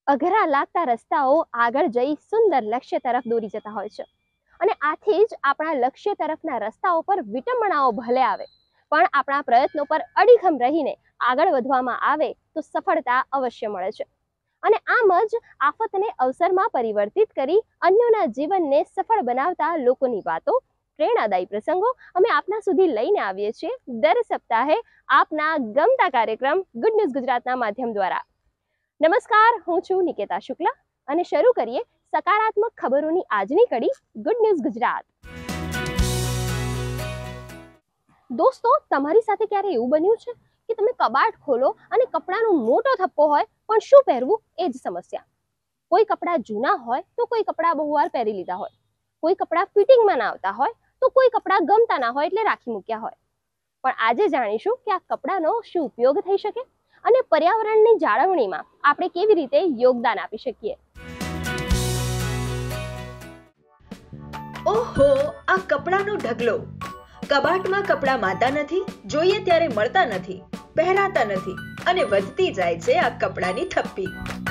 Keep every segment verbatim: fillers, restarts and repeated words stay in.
અઘરા લાગતા રસ્તાઓ આગળ જઈ સુંદર લક્ષ્ય તરફ દોરી જતા હોય છે અને આથી જ આપણા લક્ષ્ય તરફના રસ્તાઓ પર વિટંબણાઓ ભલે આવે પણ આપણા પ્રયત્નો પર અડીખમ રહીને આગળ વધવામાં આવે તો સફળતા અવશ્ય મળે છે અને આમ જ આફતને અવસરમાં પરિવર્તિત કરી અન્યોના જીવનને સફળ બનાવતા લોકોની વાતો, પ્રેરણાદાયી પ્રસંગો અમે આપના સુધી લઈને આવીએ છીએ દર સપ્તાહે આપના ગમતા કાર્યક્રમ ગુડ ન્યૂઝ ગુજરાતના માધ્યમ દ્વારા। નમસ્કાર, હું છું નિકેતા શુક્લા અને શરૂ કરીએ સકારાત્મક ખબરોની આજની કડી ગુડ ન્યૂઝ ગુજરાત। દોસ્તો, તમારી સાથે ક્યારે એવું બન્યું છે કે તમે કબાટ ખોલો અને કપડાનો મોટો થપ્પો હોય પણ શું પહેરવું એ જ સમસ્યા। કોઈ કપડા જૂના હોય તો કોઈ કપડા બહુ વાર પહેરી લીધા હોય, કોઈ કપડા ફિટિંગમાં ના આવતા હોય તો કોઈ કપડા ગમતા ના હોય એટલે રાખી મૂક્યા હોય। પણ આજે જાણીશું કે આ કપડાનો શું ઉપયોગ થઈ શકે અને પર્યાવરણની જાળવણીમાં આપણે કેવી રીતે યોગદાન આપી શકીએ। ઓહો, આ કપડાનો ઢગલો! કબાટમાં કપડા માતા નથી, જોઈએ ત્યારે મળતા નથી, પહેરાતા નથી અને વધતી જાય છે આ કપડાની થપ્પી।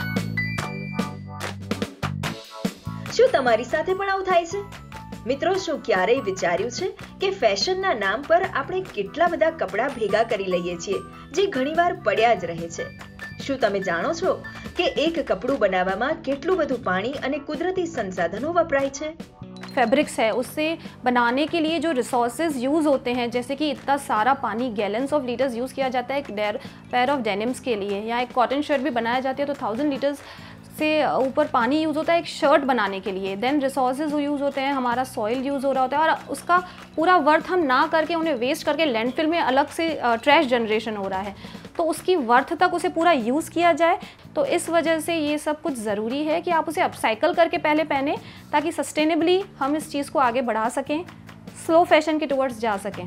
શું તમારી સાથે પણ આવું થાય છે? મિત્રો, શું ક્યારેય વિચાર્યું છે કે ફેશનના નામ પર આપણે કેટલા બધા કપડા ભેગા કરી લઈએ છીએ જે ઘણીવાર પડ્યા જ રહે છે? શું તમે જાણો છો કે એક કપડું બનાવવામાં કેટલું બધું પાણી અને કુદરતી સંસાધનો વપરાય છે? फैब्रिक्स है उससे बनाने के लिए जो रिसोर्सेज यूज़ होते हैं, जैसे कि इतना सारा पानी गैलन्स ऑफ लीटर्स यूज़ किया जाता है एक डेर पेयर ऑफ डेनिम्स के लिए, या एक कॉटन शर्ट भी बनाया जाती है तो थाउजेंड लीटर्स से ऊपर पानी यूज़ होता है एक शर्ट बनाने के लिए। देन रिसोर्सेज यूज़ होते हैं, हमारा सॉइल यूज़ हो रहा होता है और उसका पूरा वर्थ हम ना करके उन्हें वेस्ट करके लैंडफिल में अलग से ट्रैश जनरेशन हो रहा है, तो उसकी वर्थ तक उसे पूरा यूज़ किया जाए। तो इस वजह से ये सब कुछ ज़रूरी है कि आप उसे अपसाइकल करके पहले पहने ताकि सस्टेनेबली हम इस चीज़ को आगे बढ़ा सकें, स्लो फैशन के टुवर्ड्स जा सकें।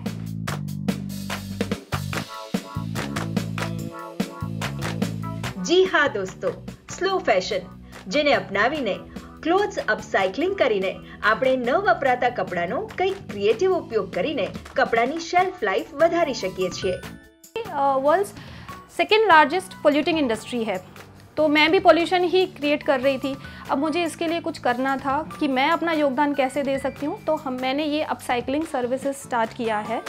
जी हाँ दोस्तों, स्लो फैशन જેને અપનાવીને ક્લોથ્સ અપસાઇકલિંગ કરીને આપણે ન વપરાતા કપડાનો કંઈક ક્રિએટિવ ઉપયોગ કરીને કપડાની શેલ્ફ લાઈફ વધારી શકીએ છીએ। World's second largest polluting industry है, तो मैं भी पोल्यूशन ही क्रिएट कर रही थी। अब मुझे इसके लिए कुछ करना था कि मैं अपना योगदान कैसे दे सकती हूँ, तो हम मैंने ये अपसाइकलिंग सर्विसेज स्टार्ट किया है।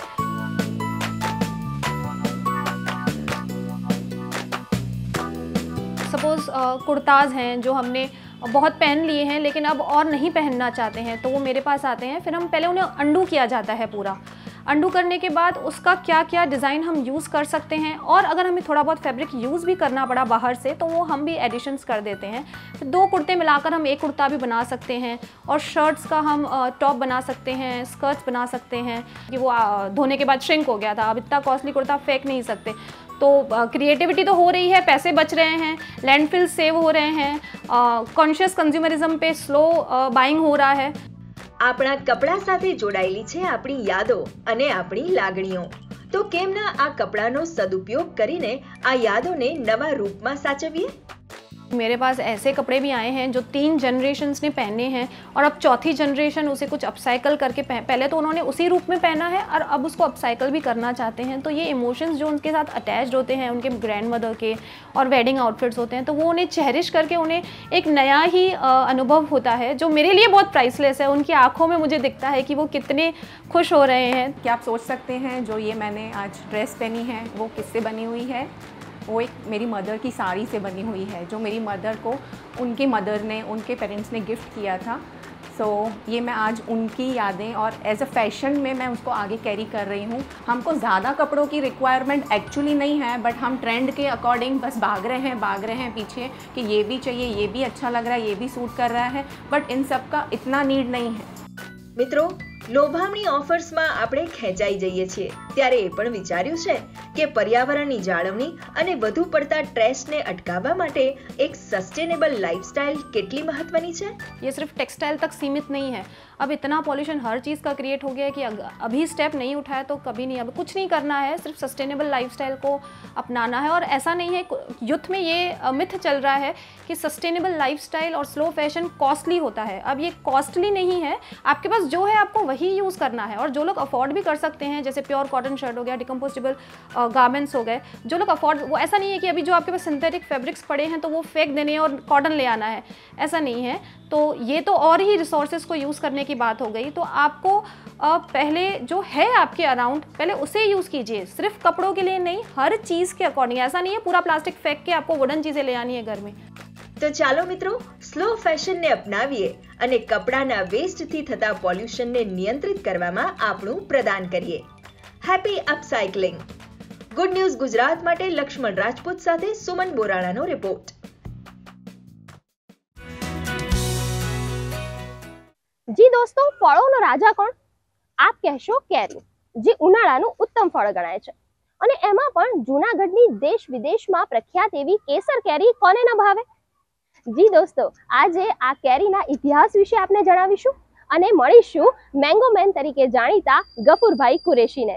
सपोज़ कुर्ताज़ हैं जो हमने बहुत पहन लिए हैं लेकिन अब और नहीं पहनना चाहते हैं, तो वो मेरे पास आते हैं। फिर हम पहले उन्हें अंडू किया जाता है, पूरा अंडू करने के बाद उसका क्या क्या डिज़ाइन हम यूज़ कर सकते हैं, और अगर हमें थोड़ा बहुत फैब्रिक यूज़ भी करना पड़ा बाहर से तो वो हम भी एडिशंस कर देते हैं। फिर दो कुर्ते मिलाकर हम एक कुर्ता भी बना सकते हैं, और शर्ट्स का हम टॉप बना सकते हैं, स्कर्ट्स बना सकते हैं कि वो धोने के बाद श्रिंक हो गया था, अब इतना कॉस्टली कुर्ता फेंक नहीं सकते। तो क्रिएटिविटी तो हो रही है, पैसे बच रहे हैं, लैंडफिल सेव हो रहे हैं, कॉन्शियस कंज्यूमरिज्म पे स्लो बाइंग हो रहा है। આપણા કપડા સાથે જોડાયેલી છે આપણી યાદો અને આપણી લાગણીઓ, તો કેમ ના આ કપડાનો સદુપયોગ કરીને આ યાદોને નવા રૂપમાં સાચવીએ? मेरे पास ऐसे कपड़े भी आए हैं जो तीन जनरेशन्स ने पहने हैं और अब चौथी जनरेशन उसे कुछ अपसाइकल करके पहले तो उन्होंने उसी रूप में पहना है और अब उसको अपसाइकल भी करना चाहते हैं। तो ये इमोशंस जो उनके साथ अटैच्ड होते हैं उनके ग्रैंड मदर के और वेडिंग आउटफिट्स होते हैं, तो वो उन्हें चेरिश करके उन्हें एक नया ही अनुभव होता है जो मेरे लिए बहुत प्राइसलेस है। उनकी आँखों में मुझे दिखता है कि वो कितने खुश हो रहे हैं। क्या आप सोच सकते हैं जो ये मैंने आज ड्रेस पहनी है वो किससे बनी हुई है? वो एक मेरी मदर की साड़ी से बनी हुई है जो मेरी मदर को उनके मदर ने उनके पेरेंट्स ने गिफ्ट किया था। सो so, ये मैं आज उनकी यादें और एज अ फैशन में मैं उसको आगे कैरी कर रही हूँ। हमको ज़्यादा कपड़ों की रिक्वायरमेंट एक्चुअली नहीं है, बट हम ट्रेंड के अकॉर्डिंग बस भाग रहे हैं भाग रहे हैं पीछे कि ये भी चाहिए, ये भी अच्छा लग रहा है, ये भी सूट कर रहा है, बट इन सब का इतना नीड नहीं है। મિત્રો, લોભામણી ઓફર્સમાં આપણે ખેંચાઈ જઈએ છીએ, ત્યારે એ પણ વિચાર્યું છે કે પર્યાવરણની જાળવણી અને વધુ પડતા ટ્રેશને અટકાવવા માટે એક સસ્ટેનેબલ લાઇફસ્ટાઇલ કેટલી મહત્વની છે? ये सिर्फ टेक्सटाइल तक सीमित नहीं है। अब इतना पॉल्यूशन हर चीज़ का क्रिएट हो गया है कि अभी स्टेप नहीं उठाया तो कभी नहीं, अब कुछ नहीं करना है, सिर्फ सस्टेनेबल लाइफस्टाइल को अपनाना है। और ऐसा नहीं है, यूथ में ये मिथ चल रहा है कि सस्टेनेबल लाइफस्टाइल और स्लो फैशन कॉस्टली होता है। अब ये कॉस्टली नहीं है, आपके पास जो है आपको वही यूज़ करना है। और जो लोग अफोर्ड भी कर सकते हैं, जैसे प्योर कॉटन शर्ट हो गया, डिकम्पोजेबल गारमेंट्स हो गए, जो लोग अफोर्ड, वो ऐसा नहीं है कि अभी जो आपके पास सिंथेटिक फैब्रिक्स पड़े हैं तो वो फेंक देने हैं और कॉटन ले आना है, ऐसा नहीं है। तो ये तो और ही रिसोर्सेज को यूज़ करने की बात हो गई। तो आपको पहले जो है आपके अराउंड, पहले उसे यूज़ कीजिए, सिर्फ कपड़ों के लिए नहीं, हर चीज़ के अकॉर्डिंग। ऐसा नहीं है पूरा प्लास्टिक फेंक के आपको वुडन चीज़ें ले आनी है घर में। तो ચાલો મિત્રો, સ્લો ફેશનને અપનાવીએ અને કપડાના વેસ્ટથી થતા પોલ્યુશનને નિયંત્રિત કરવામાં આપણું પ્રદાન કરીએ. Happy upcycling. Good news Gujarat માટે લક્ષ્મણ રાજપૂત સાથે સુમન બોરાણાનો રિપોર્ટ. જી દોસ્તો, ફળોનો રાજા કોણ? આપ કહેશો કેરી, જે ઉનાળાનું ઉત્તમ ફળ ગણાય છે. અને એમાં પણ જૂનાગઢની દેશ વિદેશમાં પ્રખ્યાત એવી કેસર કેરી કોને ન ભાવે? જી દોસ્તો, આજે આ કેરીના ઇતિહાસ વિશે આપને જણાવીશું અને મળીશું મેંગો મેન તરીકે જાણીતા ગફુરભાઈ કુરેશીને.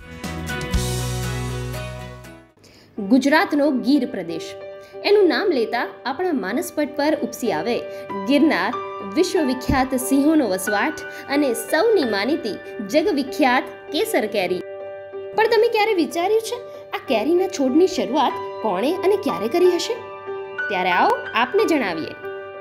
ગુજરાતનો ગીર પ્રદેશ, એનું નામ લેતા આપણા માનસપટ પર ઉપસી આવે ગિરનાર, વિશ્વવિખ્યાત સિંહોનો વસવાટ અને સૌની માનીતી જગવિખ્યાત કેસર કેરી. પણ તમે ક્યારે વિચાર્યું છે આ કેરીના છોડની શરૂઆત કોણે અને ક્યારે કરી હશે? ત્યારે આવો આપને જણાવીએ.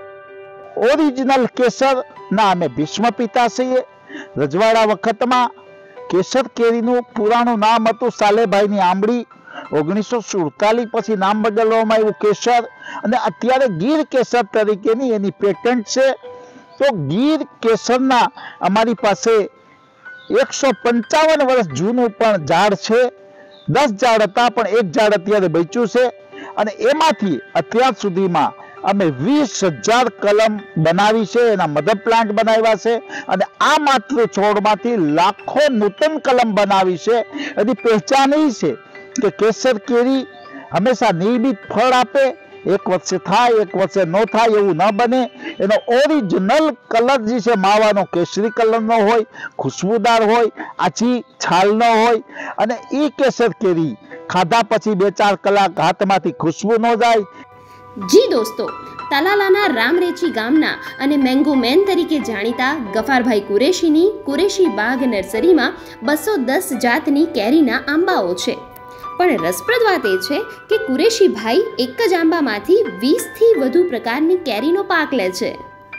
ઓરિજિનલ કેસર ના અમે ભીષ્મ પિતા છીએ. રજવાડા વખતમાં કેસર કેરીનું પુરાણું નામ હતું સાલેભાઈની આંબળી. ઓગણીસો સુડતાલીસ પછી નામ બદલવામાં આવ્યું કેસર, અને અત્યારે ગીર કેસર તરીકેની એની પેટન્ટ છે. તો ગીર કેસરના અમારી પાસે એકસો પંચાવન વર્ષ જૂનું પણ ઝાડ છે. દસ ઝાડ હતા પણ એક ઝાડ અત્યારે બચ્યું છે. અને એમાંથી અત્યાર સુધીમાં અમે વીસ હજાર કલમ બનાવી છે, એના મધર પ્લાન્ટ બનાવ્યા છે. અને આ માત્ર છોડમાંથી લાખો નૂતન કલમ બનાવી છે. એની પહેચાન એ છે કે કેસર કેરી હંમેશા નિયમિત ફળ આપે, એક વર્ષે થાય એક વર્ષે ન થાય એવું ન બને. એનો ઓરિજિનલ કલર જે છે માવાનો કેસરી કલરનો હોય, ખુશ્બુદાર હોય, આછી છાલ ન હોય. અને એ કેસર કેરી ખાધા પછી બે ચાર કલાક હાથમાંથી ખુશ્બુ ન જાય. જી દોસ્તો, તાલાલાના રામરેચી ગામના અને મેંગો મેન તરીકે જાણીતા ગફારભાઈ કુરેશીની કુરેશી બાગ નર્સરીમાં બસો દસ જાતની કેરીના આંબાઓ છે. પણ રસપ્રદ વાત એ છે કે કુરેશીભાઈ એક જ આંબામાંથી વીસ થી વધુ પ્રકારની કેરીનો પાક લે છે.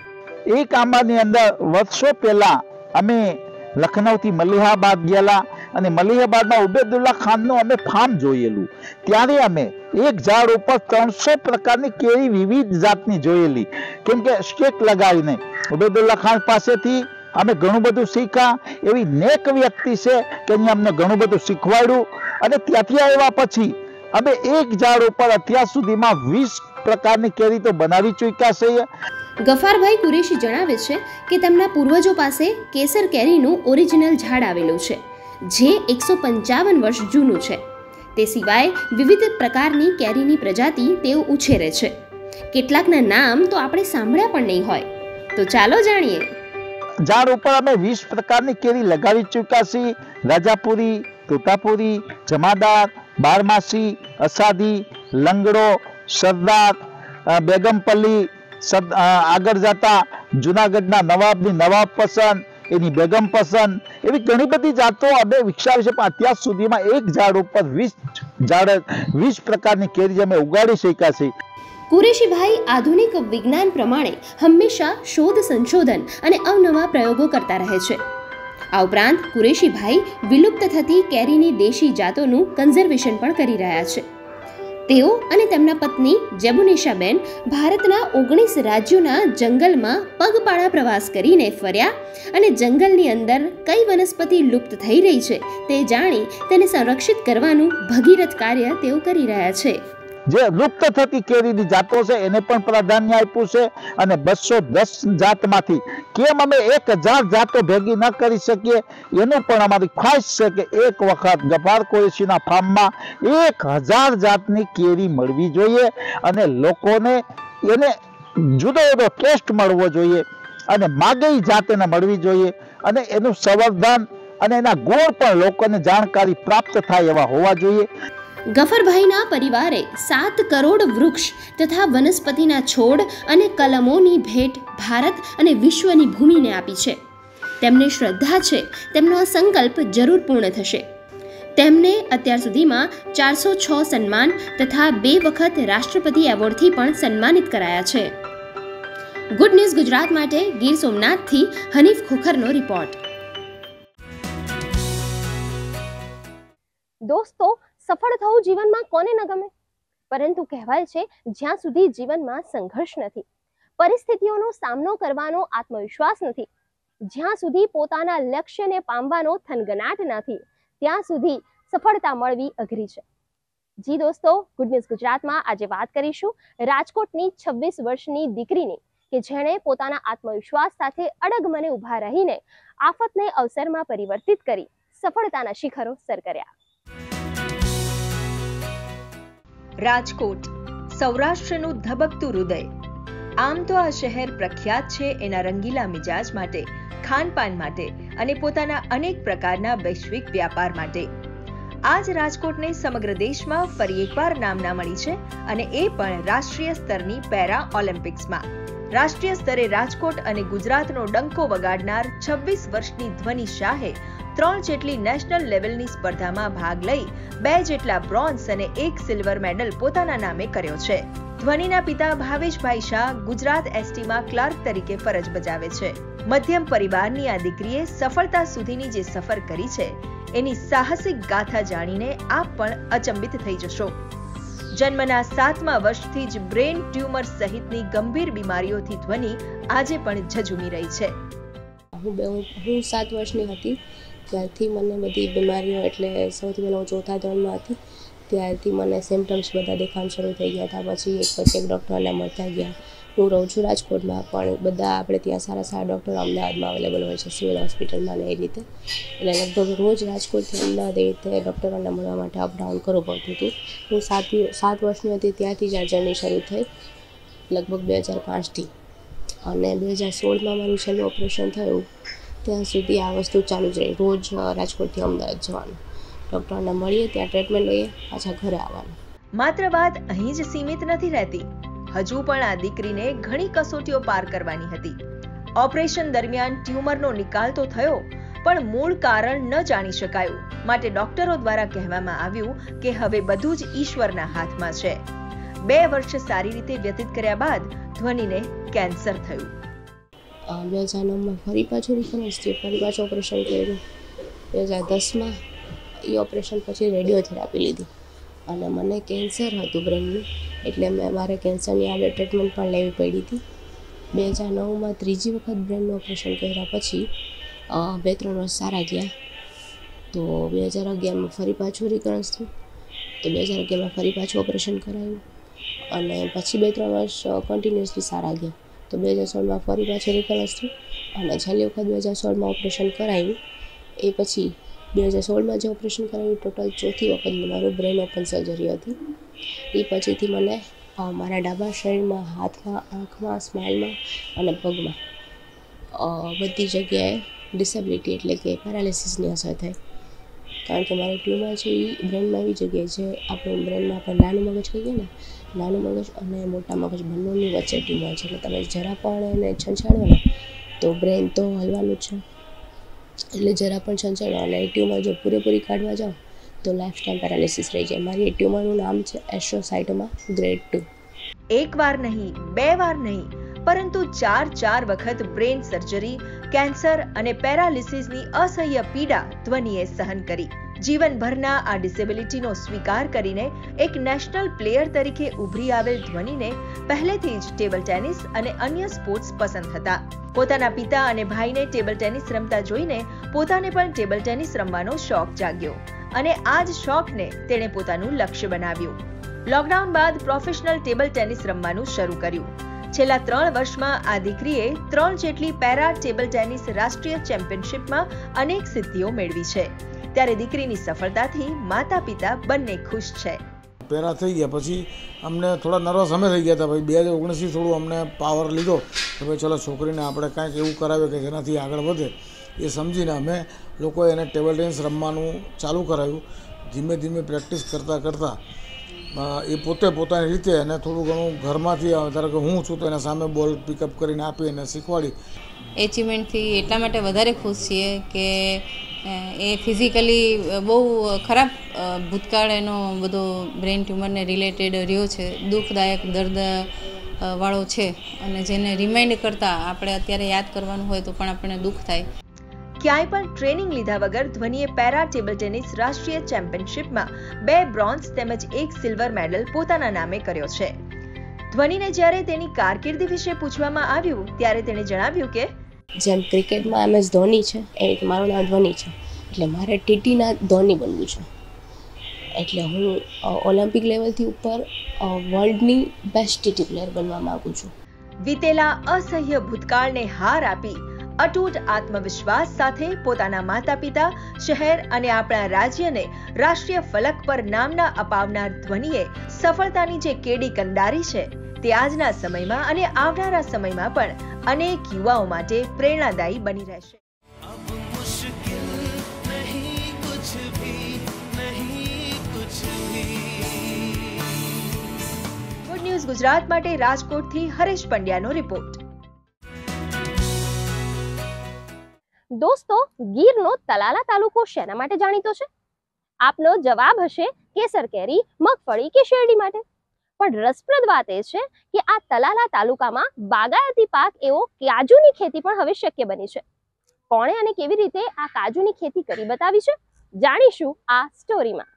એક આંબાની અંદર વર્ષો પહેલા અમે લખનૌથી મલિહાબાદ ગયેલા, અને મલિહાબાદમાં ઉબેદુલ્લા ખાનનું અમે ફાર્મ જોયેલું. ત્યારે અમે એક ઝાડ ઉપર ત્રણસો પ્રકારની કેરી વિવિધ જાતની જોયેલી, કેમ કે સ્ટેક લગાવીને ઉબેદુલ્લા ખાન પાસેથી અમે ઘણું બધું શીખ્યા. એવી નેક વ્યક્તિ છે કે અહીંયા અમને ઘણું બધું શીખવાડ્યું. અને ત્યાંથી આવ્યા પછી અમે એક ઝાડ ઉપર અત્યાર સુધીમાં વીસ પ્રકારની કેરી તો બનાવી ચૂક્યા છીએ. ગફારભાઈ કુરેશી જણાવે છે કે તેમના પૂર્વજો પાસે કેસર કેરીનું ઓરિજિનલ ઝાડ આવેલું છે, જે એકસો પંચાવન વર્ષ જૂનું છે. તે સિવાય વિવિધ પ્રકારની કેરીની પ્રજાતિ તેઓ ઉછેરે છે. કેટલાકના નામ તો આપણે સાંભળ્યા પણ નહીં હોય. તો ચાલો જાણીએ. ઝાડ ઉપર અમે વીસ પ્રકારની કેરી લગાવી ચૂક્યા છીએ. રાજાપુરી, તોતાપુરી, જમાદાર, બારમાસી, અસાદી, લંગડો, સરદાર, બેગમપલ્લી, આગળ જતા જુનાગઢના નવાબની નવાબ પસંદ, એની બેગમ પસંદ, એવી ઘણી બધી જાતો અમે વિકસાવી છે. પણ અત્યાર સુધીમાં એક ઝાડ ઉપર વીસ ઝાડ વીસ પ્રકારની કેરી અમે ઉગાડી શક્યા છીએ. કુરેશીભાઈ આધુનિક વિજ્ઞાન પ્રમાણે હંમેશા શોધ, સંશોધન અને અવનવા પ્રયોગો કરતા રહે છે. આ ઉપરાંત કુરેશીભાઈ વિલુપ્ત થતી કેરીની દેશી જાતોનું કન્ઝર્વેશન પણ કરી રહ્યા છે. તેઓ અને તેમના પત્ની જેબુનિશાબેન ભારતના ઓગણીસ રાજ્યોના જંગલમાં પગપાળા પ્રવાસ કરીને ફર્યા અને જંગલની અંદર કઈ વનસ્પતિ લુપ્ત થઈ રહી છે તે જાણી તેને સંરક્ષિત કરવાનું ભગીરથ કાર્ય તેઓ કરી રહ્યા છે. જે લુપ્ત થતી કેરીની જાતો છે એને પણ પ્રાધાન્ય આપ્યું છે. અને બસો દસ જાતમાંથી કેમ અમે એક હજાર જાતો ભેગી ન કરી શકીએ એનું પણ અમારી ખ્વાહિશ છે કે એક વખત ગફાર કુરેશીના ફાર્મમાં એક હજાર જાતની કેરી મળવી જોઈએ અને લોકોને એને જુદો જુદો ટેસ્ટ મળવો જોઈએ. અને માગે એ જાત એને મળવી જોઈએ અને એનું સંવર્ધન અને એના ગુણ પણ લોકોને જાણકારી પ્રાપ્ત થાય એવા હોવા જોઈએ. ગફરભાઈના પરિવારે સાત કરોડ વૃક્ષ તથા વનસ્પતિના છોડ અને કલમોની ભેટ ભારત અને વિશ્વની ભૂમિને આપી છે. તેમને શ્રદ્ધા છે તેમનો આ સંકલ્પ જરૂર પૂર્ણ થશે. તેમને અત્યાર સુધીમાં ચારસો છ સન્માન તથા બે વખત રાષ્ટ્રપતિ એવોર્ડથી પણ સન્માનિત કરાયા છે. ગુડ ન્યૂઝ ગુજરાત માટે ગીર સોમનાથથી હનીફ ખોખરનો રિપોર્ટ. દોસ્તો, સફળ થવું જીવનમાં કોને ન ગમે, પરંતુ કહેવાય છે જ્યાં સુધી જીવનમાં સંઘર્ષ નથી, પરિસ્થિતિઓનો સામનો કરવાનો આત્મવિશ્વાસ નથી, જ્યાં સુધી પોતાના લક્ષ્યને પામવાનો થનગનાટ નથી, ત્યાં સુધી સફળતા મળવી અઘરી છે. જી દોસ્તો, ગુડ ન્યૂઝ ગુજરાતમાં આજે વાત કરીશું રાજકોટની છવ્વીસ વર્ષની દીકરીની કે જેણે પોતાના આત્મવિશ્વાસ સાથે અડગ મને ઊભા રહીને આફતને અવસરમાં પરિવર્તિત કરી સફળતાના શિખરો સર કર્યા. રાજકોટ, સૌરાષ્ટ્રનું ધબકતું હૃદય. આમ તો આ શહેર પ્રખ્યાત છે એના રંગીલા મિજાજ માટે, ખાનપાન માટે અને પોતાના અનેક પ્રકારના વૈશ્વિક વ્યાપાર માટે. આજ રાજકોટને સમગ્ર દેશમાં ફરી એકવાર નામના મળી છે અને એ પણ રાષ્ટ્રીય સ્તરની પેરા ઓલિમ્પિક્સમાં. રાષ્ટ્રીય સ્તરે રાજકોટ અને ગુજરાતનો ડંકો વગાડનાર છવ્વીસ વર્ષની ધ્વનિ શાહે ત્રણ જેટલી નેશનલ લેવલની સ્પર્ધામાં ભાગ લઈ બે જેટલા બ્રોન્ઝ અને એક સિલ્વર મેડલ પોતાના નામે કર્યો છે. ધ્વનિના પિતા ભાવેશભાઈ શાહ ગુજરાત એસટીમાં ક્લાર્ક તરીકે ફરજ બજાવે છે. મધ્યમ પરિવારની આ દીકરીએ સફળતા સુધીની જે સફર કરી છે એની સાહસિક ગાથા જાણીને આપ પણ અચંબિત થઈ જશો. જન્મના સાતમા વર્ષથી જ બ્રેન ટ્યુમર સહિતની ગંભીર બીમારીઓથી ધ્વનિ આજે પણ ઝઝૂમી રહી છે. હું સાત વર્ષની હતી ત્યારથી મને બધી બીમારીઓ, એટલે સૌથી પહેલાં હું ચોથા ધોરણમાં હતી ત્યારથી મને સિમ્ટમ્સ બધા દેખાવા શરૂ થઈ ગયા હતા. પછી એક પછી એક ડૉક્ટરને મળતા ગયા. હું રહું છું રાજકોટમાં, પણ બધા આપણે ત્યાં સારા સારા ડૉક્ટર અમદાવાદમાં અવેલેબલ હોય છે, સિવિલ હોસ્પિટલમાં ને એ રીતે. એટલે લગભગ રોજ રાજકોટથી અમદાવાદ એ રીતે ડૉક્ટરોને મળવા માટે અપડાઉન કરવું પડતું હતું. હું સાત સાત વર્ષની હતી ત્યારથી જ આ જર્ની શરૂ થઈ, લગભગ બે હજાર પાંચથી. અને બે હજાર સોળમાં મારું છેલ્લું ઓપરેશન થયું ત્યાં સુધી આ વસ્તુ ચાલુ જ રહી. રોજ રાજકોટથી અમદાવાદ જવાનું, ડૉક્ટરને મળીએ, ત્યાં ટ્રીટમેન્ટ લઈએ, પાછા ઘરે આવવાનું. માત્ર વાત અહીં જ સીમિત નથી રહેતી. હજુ પણ આ દીકરીને ઘણી કસોટીઓ પાર કરવાની હતી. ઓપરેશન દરમિયાન ટ્યુમરનો નિકાલ તો થયો, પણ મૂળ કારણ ન જાણી શકાયું. માટે ડોક્ટરો દ્વારા કહેવામાં આવ્યું કે હવે બધું જ ઈશ્વરના હાથમાં છે. બે વર્ષ સારી રીતે વ્યતીત કર્યા બાદ ધ્વનિને કેન્સર થયું. બે હજાર નવમાં ફરી પાછું રિફરન્સ થયું, ફરી પાછું ઓપરેશન કર્યું. બે હજાર દસમાં એ ઓપરેશન પછી રેડિયોથેરાપી લીધી અને મને કેન્સર હતું બ્રેનનું, એટલે મેં મારે કેન્સરની આગળ ટ્રીટમેન્ટ પણ લેવી પડી હતી. બે હજાર નવમાં ત્રીજી વખત બ્રેનનું ઓપરેશન કર્યા પછી બે ત્રણ વર્ષ સારા ગયા. તો બે હજાર અગિયારમાં ફરી પાછું રિકરન્સ થયું, તો બે હજાર અગિયારમાં ફરી પાછું ઓપરેશન કરાયું અને પછી બે ત્રણ વર્ષ કન્ટિન્યુઅસલી સારા ગયા. તો બે હજાર સોળમાં ફરી પાછું રિકરન્સ થયું અને છેલ્લી વખત બે હજાર સોળમાં ઓપરેશન કરાયું. એ પછી બે હજાર સોળમાં જે ઓપરેશન કરાવ્યું ટોટલ ચોથી વખત મારું બ્રેન ઓપન સર્જરી હતી. એ પછીથી મને મારા ડાબા શરીરમાં, હાથમાં, આંખમાં, સ્માઇલમાં અને પગમાં બધી જગ્યાએ ડિસેબિલિટી એટલે કે પેરાલિસિસની અસર થઈ. કારણ કે મારી ટ્યુમર છે એ બ્રેનમાં એવી જગ્યાએ છે, આપણું બ્રેનમાં આપણે નાનું મગજ કહીએ ને, નાનું મગજ અને મોટા મગજ બંનેની વચ્ચે ટ્યુમર છે. એટલે તમે જરા પણ એને છંછાડો ને તો બ્રેન તો હલવાનું જ છે, એટલે જરા પણ છંછાડો અને એ ટ્યુમર જો પૂરેપૂરી કાઢવા જાઓ તો લાઈફ ટાઈમ પેરાલિસિસ રહી જાય. મારી એ ટ્યુમરનું નામ છે એસ્ટ્રોસાઇટોમા ગ્રેડ ટુ. એક વાર નહીં, બે વાર નહીં, પરંતુ ચાર ચાર વખત બ્રેન સર્જરી, કેન્સર અને પેરાલિસિસની અસહ્ય પીડા ધ્વનિએ સહન કરી. જીવનભરના આ ડિસેબિલિટીનો સ્વીકાર કરીને એક નેશનલ પ્લેયર તરીકે ઉભરી આવેલ ધ્વનિને પહેલેથી જ ટેબલ ટેનિસ અને અન્ય સ્પોર્ટ્સ પસંદ હતા. પોતાના પિતા અને ભાઈને ટેબલ ટેનિસ રમતા જોઈને પોતાને પણ ટેબલ ટેનિસ રમવાનો શોખ જાગ્યો અને આ જ શોખને તેણે પોતાનું લક્ષ્ય બનાવ્યું. લોકડાઉન બાદ પ્રોફેશનલ ટેબલ ટેનિસ રમવાનું શરૂ કર્યું. છેલ્લા ત્રણ વર્ષમાં આ દીકરીએ ત્રણ જેટલી પેરા ટેબલ ટેનિસ રાષ્ટ્રીય ચેમ્પિયનશિપમાં અનેક સિદ્ધિઓ મેળવી છે. ત્યારે દીકરીની સફળતાથી માતા પિતા બંને ખુશ છે. પહેરા થઈ ગયા પછી અમને થોડા નર્વસ અમે થઈ ગયા હતા. ભાઈ બે હજાર ઓગણીસથી થોડું અમને પાવર લીધો કે ભાઈ ચલો છોકરીને આપણે કાંઈક એવું કરાવીએ કે જેનાથી આગળ વધે. એ સમજીને અમે લોકોએ એને ટેબલ ટેનિસ રમવાનું ચાલુ કરાવ્યું. ધીમે ધીમે પ્રેક્ટિસ કરતાં કરતાં એ પોતે પોતાની રીતે અને થોડું ઘણું ઘરમાંથી ધારો કે હું છું તો એના સામે બોલ પિકઅપ કરીને આપી અને શીખવાડી. એચિવમેન્ટથી એટલા માટે વધારે ખુશ છીએ કે એ ફિઝિકલી બહુ ખરાબ ભૂતકાળ એનો બધો બ્રેન ટ્યુમરને રિલેટેડ રહ્યો છે, દુઃખદાયક દર્દ વાળો છે અને જેને રિમાઇન્ડ કરતાં આપણે અત્યારે યાદ કરવાનું હોય તો પણ આપણને દુઃખ થાય. ક્યાંય પણ ટ્રેનિંગ લીધા વગર ધ્વનિએ પેરા ટેબલ ટેનિસ રાષ્ટ્રીય ચેમ્પિયનશિપમાં બે બ્રોન્ઝ તેમજ એક સિલ્વર મેડલ પોતાના નામે કર્યો છે. ધ્વનિને જ્યારે તેની કારકિર્દી વિશે પૂછવામાં આવ્યું ત્યારે તેણે જણાવ્યું કે જેમ ક્રિકેટમાં એમ એસ ધોની છે એ રીતે મારું નામ ધ્વનિ છે, એટલે મારે ટીટીના ધોની બનવું છે. એટલે હું ઓલિમ્પિક લેવલથી ઉપર વર્લ્ડની બેસ્ટ ટીટી પ્લેયર બનવા માંગુ છું. વીતેલા અસહ્ય ભૂતકાળને હાર આપી અતૂટ આત્મવિશ્વાસ સાથે પોતાના માતા પિતા, શહેર અને આપણા રાજ્યને રાષ્ટ્રીય ફલક પર નામના અપાવનાર ધ્વનિએ સફળતાની જે કેડી કંડારી છે તે આજના સમયમાં અને આવનારા સમયમાં પણ અનેક યુવાઓ માટે પ્રેરણાદાયી બની રહેશે. ગુડ ન્યૂઝ ગુજરાત માટે રાજકોટથી હરેશ પંડ્યાનો રિપોર્ટ. દોસ્તો, ગીરનો તલાલા તાલુકો શેના માટે જાણીતો છે? આપનો જવાબ હશે કેસર કેરી, મગફળી કે શેરડી માટે. પણ રસપ્રદ વાત એ છે કે આ તલાલા તાલુકામાં બાગાયતી પાક એવો કાજુની ખેતી પણ હવે શક્ય બની છે. કોણે અને કેવી રીતે આ કાજુની ખેતી કરી બતાવી છે, જાણીશું આ સ્ટોરીમાં.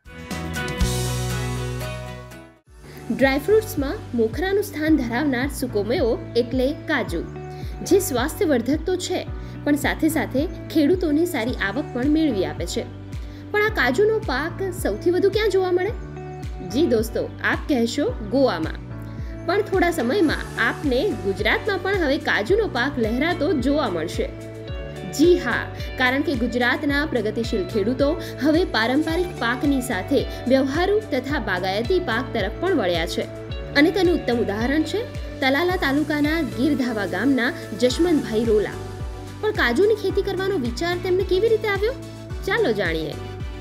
ડ્રાયફ્રૂટ્સમાં મોખરાનું સ્થાન ધરાવનાર સુકોમેવો એટલે કાજુ, જે સ્વાસ્થ્યવર્ધક તો છે પણ સાથે સાથે ખેડૂતોને સારી આવક પણ મેળવી આપે છે. પણ આ કાજુનો પાક સૌથી વધુ ક્યાં જોવા મળે? જી દોસ્તો, આપ કહેશો ગોવામાં. પણ થોડા સમયમાં આપને ગુજરાતમાં પણ હવે કાજુનો પાક લહેરાતો જોવા મળશે. જી હા, કારણ કે ગુજરાતના પ્રગતિશીલ ખેડૂતો હવે પારંપરિક પાકની સાથે વ્યવહારુ તથા બાગાયતી પાક તરફ પણ વળ્યા છે. અને તેનું ઉત્તમ ઉદાહરણ છે તલાલા તાલુકાના ગીરધાવા ગામના જશમંતભાઈ રોલા. પણ કાજુની ખેતી કરવાનો વિચાર તેમને કેવી રીતે આવ્યો, ચાલો જાણીએ.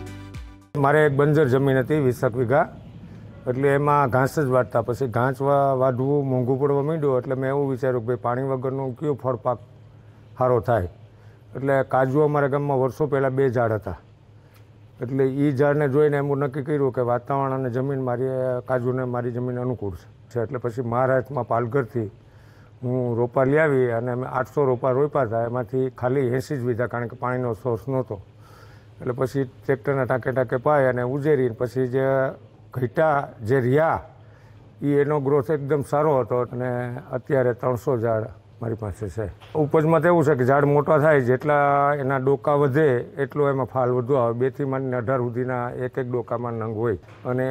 મારે એક બંજર જમીન હતી વીસક વીઘા, એટલે એમાં ઘાસ જ વાટતા. પછી ઘાસ વાઢવું મોંઘું પડવા માંડ્યું એટલે મેં એવું વિચાર્યું કે ભાઈ પાણી વગરનું કયો ફળ પાક સારો થાય. એટલે કાજુ અમારા ગામમાં વર્ષો પહેલાં બે ઝાડ હતા. એટલે એ ઝાડને જોઈને એમ નક્કી કર્યું કે વાતાવરણ અને જમીન મારી કાજુને મારી જમીન અનુકૂળ છે. એટલે પછી મહારાષ્ટ્રમાં પાલઘરથી હું રોપા લઈ આવી અને અમે આઠસો રોપા રોપ્યા હતા. એમાંથી ખાલી એંસી જ વીઘા, કારણ કે પાણીનો સોર્સ નહોતો. એટલે પછી ટ્રેક્ટરના ટાંકે ટાંકે પાય અને ઉજેરીને પછી જે ઘટા જે રહ્યા એ એનો ગ્રોથ એકદમ સારો હતો. અને અત્યારે ત્રણસો ઝાડ મારી પાસે છે. ઉપજમાં તો એવું છે કે ઝાડ મોટા થાય જેટલા એના ડોકા વધે એટલો એમાં ફાલ વધુ આવે. બેથી માંડીને અઢાર સુધીના એક એક ડોકામાં નંગ હોય. અને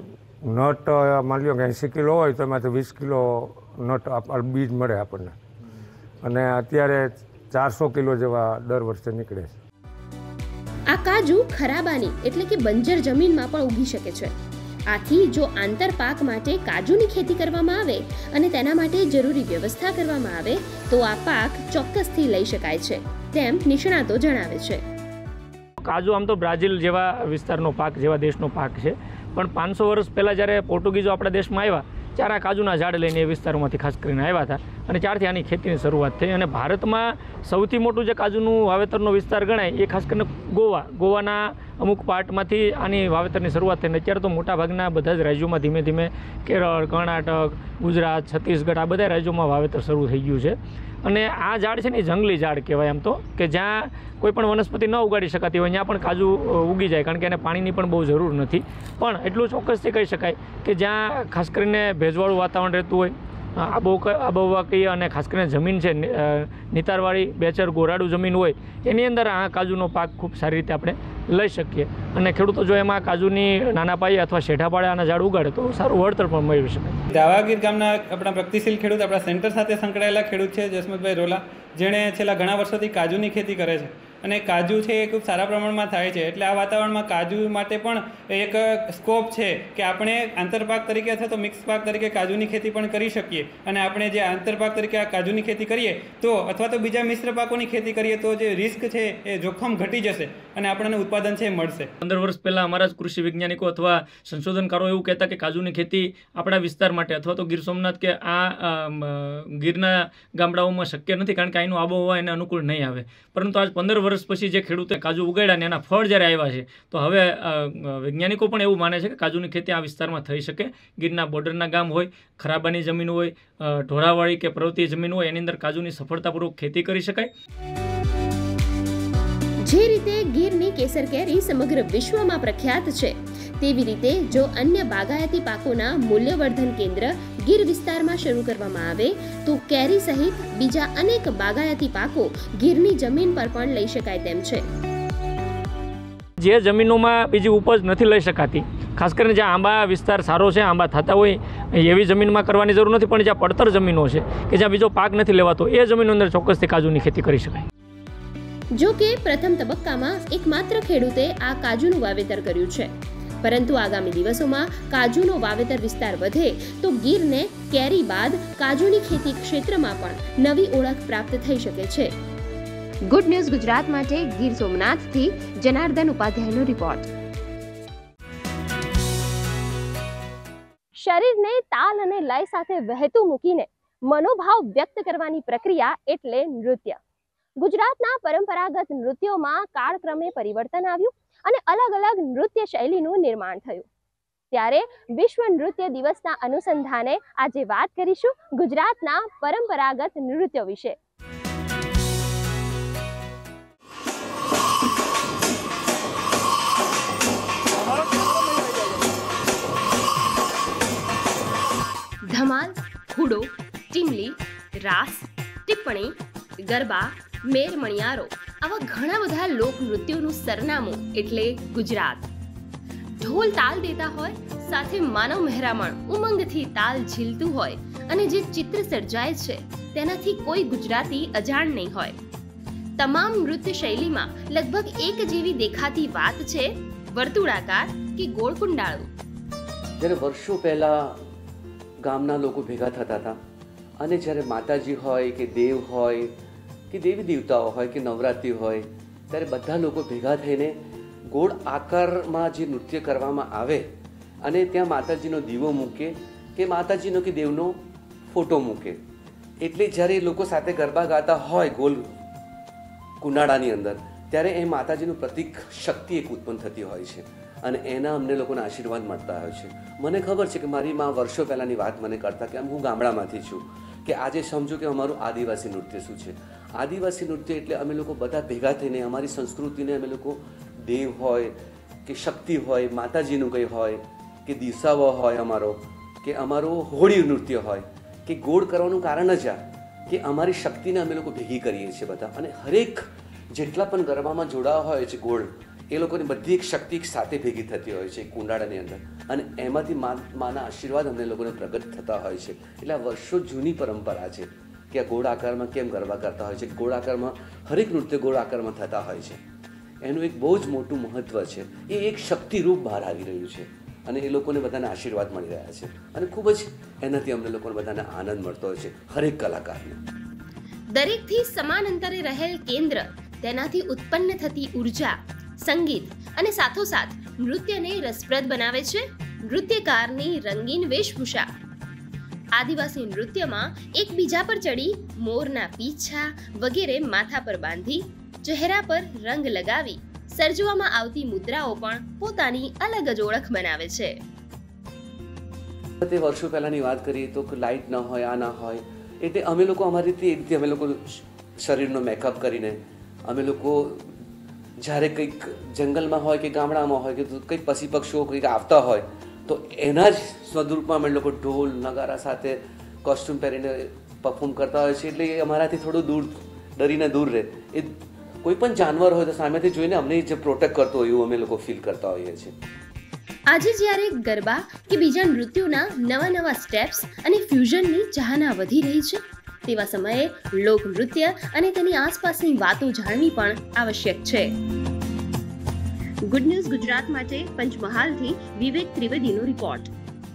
નટ માની લો કે એંસી કિલો હોય તો એમાંથી વીસ કિલો નટ બીજ મળે આપણને. અને અત્યારે ચારસો કિલો જેવા દર વર્ષે નીકળે છે. આ કાજુ ખરાબાની એટલે કે બંજર જમીનમાં પણ ઉગી શકે છે. આથી જો આંતર પાક માટે કાજુની ખેતી કરવામાં આવે અને તેના માટે જરૂરી વ્યવસ્થા કરવામાં આવે તો આ પાક ચોક્કસથી લઈ શકાય છે, તેમ નિષ્ણાતો જણાવે છે. કાજુ આમ તો બ્રાઝિલ જેવા વિસ્તારનો પાક, જેવા દેશનો પાક છે. પણ પાંચસો વર્ષ પહેલાં જ્યારે પોર્ટુગીઝો આપણા દેશમાં આવ્યા ત્યારે આ કાજુના ઝાડ લઈને એ વિસ્તારોમાંથી ખાસ કરીને આવ્યા હતા અને ત્યારથી આની ખેતીની શરૂઆત થઈ. અને ભારતમાં સૌથી મોટું જે કાજુનું વાવેતરનો વિસ્તાર ગણાય એ ખાસ કરીને ગોવા ગોવાના અમુક પાર્ટમાંથી આની વાવેતરની શરૂઆત થઈને અત્યારે તો મોટાભાગના બધા જ રાજ્યોમાં ધીમે ધીમે કેરળ, કર્ણાટક, ગુજરાત, છત્તીસગઢ આ બધા રાજ્યોમાં વાવેતર શરૂ થઈ ગયું છે. અને આ ઝાડ છે ને એ જંગલી ઝાડ કહેવાય આમ તો, કે જ્યાં કોઈ પણ વનસ્પતિ ન ઉગાડી શકાતી હોય ત્યાં પણ કાજુ ઉગી જાય, કારણ કે એને પાણીની પણ બહુ જરૂર નથી. પણ એટલું ચોક્કસથી કહી શકાય કે જ્યાં ખાસ કરીને ભેજવાળું વાતાવરણ રહેતું હોય, આબોહવાકીય અને ખાસ કરીને જમીન છે નિતારવાળી, બેચર ગોરાડું જમીન હોય, એની અંદર આ કાજુનો પાક ખૂબ સારી રીતે આપણે લઈ શકીએ. અને ખેડૂતો જો એમાં કાજુની નાના પાયે અથવા શેઢા પાડે આના ઝાડ ઉગાડે તો સારું વળતર પણ મેળવી શકાય. ધાવાગીર ગામના આપણા પ્રગતિશીલ ખેડૂત, આપણા સેન્ટર સાથે સંકળાયેલા ખેડૂત છે જશમંતભાઈ રોલા, જેણે છેલ્લા ઘણા વર્ષોથી કાજુની ખેતી કરે છે. અને કાજુ છે એ ખૂબ સારા પ્રમાણમાં થાય છે. એટલે આ વાતાવરણમાં કાજુ માટે પણ એક સ્કોપ છે કે આપણે આંતરપાક તરીકે અથવા તો મિક્સ પાક તરીકે કાજુની ખેતી પણ કરી શકીએ. અને આપણે જે આંતરપાક તરીકે આ કાજુની ખેતી કરીએ તો અથવા તો બીજા મિશ્ર પાકોની ખેતી કરીએ તો જે રિસ્ક છે એ જોખમ ઘટી જશે અને આપણને ઉત્પાદન છે એ મળશે. પંદર વર્ષ પહેલાં અમારા જ કૃષિ વૈજ્ઞાનિકો અથવા સંશોધનકારો એવું કહેતા કે કાજુની ખેતી આપણા વિસ્તાર માટે અથવા તો ગીર સોમનાથ કે આ ગીરના ગામડાઓમાં શક્ય નથી, કારણ કે અહીંનું આબોહવા એને અનુકૂળ નહીં આવે. પરંતુ આજ પંદર વર્ષ પછી જે ખેડૂતે કાજુ ઉગાડ્યા ને એના ફળ જ્યારે આવ્યા છે તો હવે વૈજ્ઞાનિકો પણ એવું માને છે કે કાજુની ખેતી આ વિસ્તારમાં થઈ શકે. ગીરના બોર્ડરના ગામ હોય, ખરાબાની જમીન હોય, ઢોરાવાળી કે પર્વતીય જમીન હોય, એની અંદર કાજુની સફળતાપૂર્વક ખેતી કરી શકાય. જે રીતે ગીરની કેસર કેરી સમગ્ર વિશ્વમાં પ્રખ્યાત છે, તેવી રીતે જો અન્ય બાગાયતી પાકોના મૂલ્યવર્ધન કેન્દ્ર ગીર વિસ્તારમાં શરૂ કરવામાં આવે તો કેરી સહિત બીજા અનેક બાગાયતી પાકો ગીરની જમીન પર પણ લઈ શકાય તેમ છે. જે જમીનોમાં બીજી ઉપજ નથી લઈ શકાતી, ખાસ કરીને જ્યાં આંબા વિસ્તાર સારો છે, આંબા થતા હોય એવી જમીનમાં કરવાની જરૂર નથી, પણ જ્યાં પડતર જમીનો છે કે જ્યાં બીજો પાક નથી લેવાતો એ જમીનો અંદર ચોક્કસથી કાજુની ખેતી કરી શકાય. જો કે પ્રથમ તબક્કામાં એકમાત્ર ખેડૂતે આ કાજુનું વાવેતર કર્યું છે, પરંતુ આગામી દિવસોમાં કાજુનો વાવેતર વિસ્તાર વધે તો ગીરને કેરી બાદ કાજુની ખેતી ક્ષેત્રમાં પણ નવી ઓળખ પ્રાપ્ત થઈ શકે છે. ગુડ ન્યૂઝ ગુજરાત માટે ગીર સોમનાથથી જનાર્દન ઉપાધ્યાયનો રિપોર્ટ. શરીરને તાલ અને લય સાથે વહેતું મૂકીને મનોભાવ વ્યક્ત કરવાની પ્રક્રિયા એટલે નૃત્ય. ગુજરાતના પરંપરાગત નૃત્યોમાં કાળક્રમે પરિવર્તન આવ્યું અને અલગ અલગ નૃત્ય શૈલીનું નિર્માણ થયું. ત્યારે વિશ્વ નૃત્ય દિવસના અનુસંધાને આજે વાત કરીશું ગુજરાતના પરંપરાગત નૃત્યો વિશે. ધમાલ, હુડો, ટીમલી, રાસ, ટિપ્પણી, ગરબા, મેર મણિયારો આવા ઘણા બધા લોકનૃત્યોનું સરનામું એટલે ગુજરાત. ઢોલ તાલ દેતા હોય, સાથે માનવ મહેરામણ ઉમંગથી તાલ ઝીલતું હોય અને જે ચિત્ર સર્જાય છે તેનાથી કોઈ ગુજરાતી અજાણ નહીં હોય. તમામ નૃત્ય શૈલીમાં લગભગ એક જેવી દેખાતી વાત છે વર્તુળાકાર કે ગોળ કુંડાળું. જ્યારે વર્ષો પહેલા ગામના લોકો ભેગા થતા હતા અને જ્યારે માતાજી હોય કે દેવ હોય કે દેવી દેવતાઓ હોય કે નવરાત્રિ હોય ત્યારે બધા લોકો ભેગા થઈને ગોળ આકારમાં જે નૃત્ય કરવામાં આવે અને ત્યાં માતાજીનો દીવો મૂકે કે માતાજીનો કે દેવનો ફોટો મૂકે. એટલે જ્યારે લોકો સાથે ગરબા ગાતા હોય ગોળ કુંડાળાની અંદર ત્યારે એ માતાજીનું પ્રતીક શક્તિ એક ઉત્પન્ન થતી હોય છે અને એના અમને લોકોને આશીર્વાદ મળતા હોય છે. મને ખબર છે કે મારી માં વર્ષો પહેલાંની વાત મને કરતા કે હું ગામડામાંથી છું કે આજે સમજો કે અમારું આદિવાસી નૃત્ય શું છે. આદિવાસી નૃત્ય એટલે અમે લોકો બધા ભેગા થઈને અમારી સંસ્કૃતિને અમે લોકો દેવ હોય કે શક્તિ હોય, માતાજીનું કંઈ હોય કે દિશાવો હોય અમારો કે અમારું હોળી નૃત્ય હોય કે ગોળ કરવાનું કારણ જ આ કે અમારી શક્તિને અમે લોકો ભેગી કરીએ છીએ બધા. અને હરેક જેટલા પણ ગરબામાં જોડાવા હોય છે ગોળ એ લોકોની બધી એક શક્તિ એક સાથે ભેગી થતી હોય છે કુંડાળાની અંદર અને એમાંથી માના આશીર્વાદ અમને લોકોને પ્રગટ થતા હોય છે. એટલે આ વર્ષો જૂની પરંપરા છે કે આ ગોળ આકારમાં કેમ ગરબા કરતા હોય છે. ગોળ આકારમાં હરેક નૃત્ય ગોળ આકારમાં થતા હોય છે. એનું એક બહુ જ મોટું મહત્ત્વ છે. એ એક શક્તિરૂપ બહાર આવી રહ્યું છે અને એ લોકોને બધાને આશીર્વાદ મળી રહ્યા છે અને ખૂબ જ એનાથી અમને લોકોને બધાને આનંદ મળતો હોય છે હરેક કલાકારને. દરેકથી સમાન અંતરે રહેલ કેન્દ્ર, તેનાથી ઉત્પન્ન થતી ઉર્જા, સંગીત અને સાથોસાથ નૃત્યને રસપ્રદ બનાવે છે નૃત્યકારની રંગીન વેશભૂષા. આદિવાસી નૃત્યમાં એકબીજા પર ચડી, મોરના પીછા વગેરે માથા પર બાંધી, ચહેરા પર રંગ લગાવી સર્જવામાં આવતી મુદ્રાઓ પણ પોતાની અલગ જ ઓળખ બનાવે છે. તે વર્ષો પહેલાંની વાત કરીએ તો લાઇટ ન હોય, આ ના હોય, એટલે અમે લોકો અમારી રીતે એ રીતે અમે લોકો શરીરનો મેકઅપ કરીને અમે લોકો જ્યારે કંઈક જંગલમાં હોય કે ગામડામાં હોય કે કંઈક પશુ પક્ષીઓ કંઈક આવતા હોય તો એના જ સ્વરૂપમાં અમે લોકો ઢોલ નગારા સાથે કોસ્ટ્યુમ પહેરીને પરફોર્મ કરતા હોય છે. એટલે એ અમારાથી થોડું દૂર ડરીને દૂર રહે. એ કોઈ પણ જાનવર હોય તો સામેથી જોઈને અમને જે પ્રોટેક્ટ કરતો હોય એવું અમે લોકો ફીલ કરતા હોઈએ છીએ. આજે જ્યારે ગરબા કે બીજા નૃત્યોના નવા નવા સ્ટેપ્સ અને ફ્યુઝનની ચાહના વધી રહી છે, તેવા સમયે લોકનૃત્ય અને તેની આસપાસની વાતો જાણવી પણ આવશ્યક છે. ગુડ ન્યૂઝ ગુજરાત માટે પંચમહાલથી વિવેક ત્રિવેદીનો રિપોર્ટ.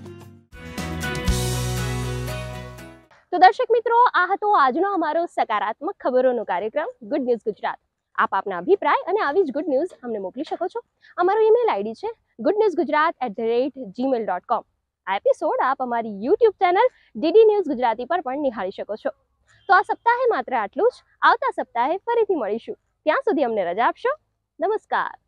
તો દર્શક મિત્રો, આ હતો આજનો અમારો સકારાત્મક ખબરોનો કાર્યક્રમ ગુડ ન્યૂઝ ગુજરાત. આપ આપના અભિપ્રાય અને આવી જ ગુડ ન્યૂઝ અમને મોકલી શકો છો. અમારો ઈમેલ આઈડી છે good news Gujarat at the rate Gmail dot com. આ એપિસોડ આપ અમારી YouTube channel DD News Gujarati પર પણ નિહાળી શકો છો. તો આ સપ્તાહે માત્ર આટલું જ. આવતા સપ્તાહે ફરીથી મળીશું. ત્યાં સુધી અમને રજા આપશો. નમસ્કાર.